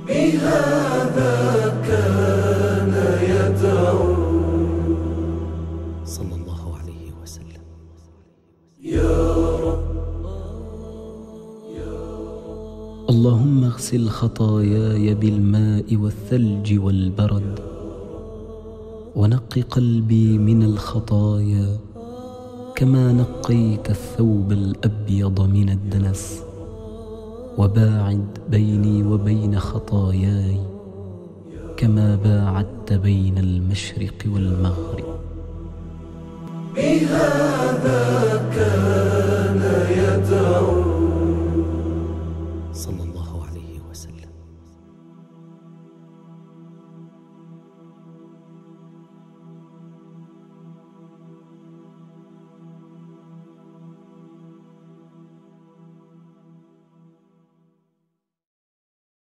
بهذا كان يدعو صلى الله عليه وسلم. يا رب اللهم اغسل خطاياي بالماء والثلج والبرد، ونق قلبي من الخطايا كما نقيت الثوب الأبيض من الدنس، وباعد بيني وبين خطاياي كما باعدت بين المشرق والمغرب. بهذا